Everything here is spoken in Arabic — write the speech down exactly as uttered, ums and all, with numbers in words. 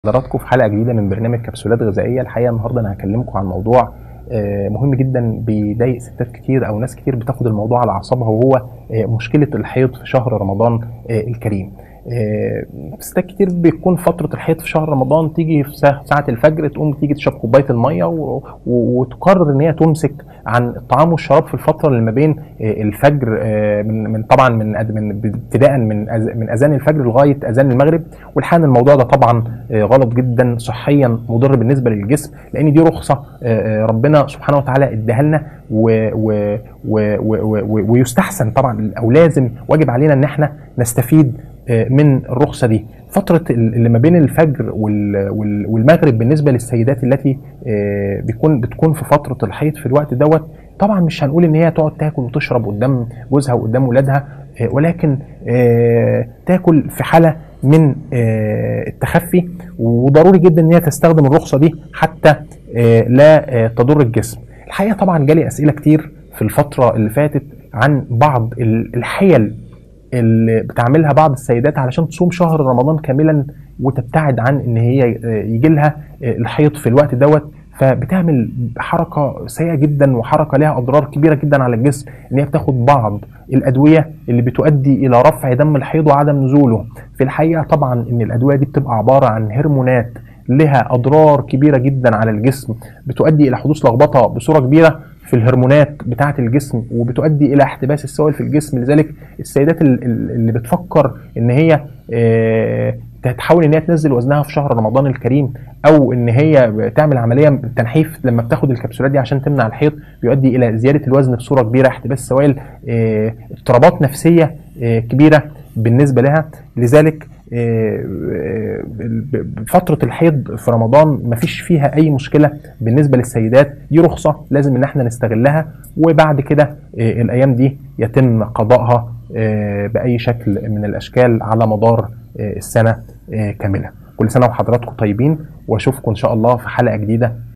حضراتكم في حلقة جديدة من برنامج كبسولات غذائية. الحقيقة النهاردة أنا هكلمكم عن موضوع آه، مهم جدا بيضايق ستات كتير أو ناس كتير بتاخد الموضوع على أعصابها، وهو آه، مشكلة الحيض في شهر رمضان آه، الكريم. آه، ستات كتير بيكون فترة الحيض في شهر رمضان تيجي في ساعة ساعة الفجر، تقوم تيجي تشرب كوباية المية و- و- وتقرر إن هي تمسك عن الطعام والشراب في الفترة اللي ما بين آه، الفجر، آه، من من طبعا من أد- من ابتداء من أذ- من أذان الفجر لغاية أذان المغرب. والحقيقة الموضوع ده طبعا آه، غلط جدا، صحيا مضر بالنسبه للجسم، لان دي رخصه آه، آه، ربنا سبحانه وتعالى اداها لنا، و- و- و- و- و- ويستحسن طبعا او لازم واجب علينا ان احنا نستفيد آه، من الرخصه دي. فتره ال- اللي ما بين الفجر وال- وال- والمغرب بالنسبه للسيدات التي آه، بيكون بتكون في فتره الحيض في الوقت دوت، طبعا مش هنقول ان هي تقعد تاكل وتشرب قدام جوزها وقدام ولادها، آه، ولكن آه، تاكل في حاله من آه، التخفي، وضروري جدا ان هي تستخدم الرخصه دي حتى آه، لا آه، تضر الجسم. الحقيقه طبعا جالي اسئله كتير في الفتره اللي فاتت عن بعض ال- الحيل اللي بتعملها بعض السيدات علشان تصوم شهر رمضان كاملا وتبتعد عن ان هي يجي لها الحيض في الوقت دوت. فبتعمل حركه سيئه جدا وحركه لها اضرار كبيره جدا على الجسم، ان هي بتاخد بعض الادويه اللي بتؤدي الى رفع دم الحيض وعدم نزوله. في الحقيقه طبعا ان الادويه دي بتبقى عباره عن هرمونات لها اضرار كبيره جدا على الجسم، بتؤدي الى حدوث لخبطه بصوره كبيره في الهرمونات بتاعه الجسم، وبتؤدي الى احتباس السوائل في الجسم. لذلك السيدات ال- ال- اللي بتفكر ان هي آه، تحاول ان هي تنزل وزنها في شهر رمضان الكريم، او ان هي تعمل عمليه تنحيف لما بتاخد الكبسولات دي عشان تمنع الحيض، بيؤدي الى زياده الوزن بصوره كبيره، احتباس سوائل، آه، اضطرابات نفسيه آه، كبيره بالنسبه لها. لذلك آه، آه، فتره الحيض في رمضان مفيش فيها اي مشكله بالنسبه للسيدات، دي رخصه لازم ان احنا نستغلها، وبعد كده آه، الايام دي يتم قضائها آه، باي شكل من الاشكال على مدار آه، السنه آه، كامله. كل سنه وحضراتكم طيبين، واشوفكم ان شاء الله في حلقه جديده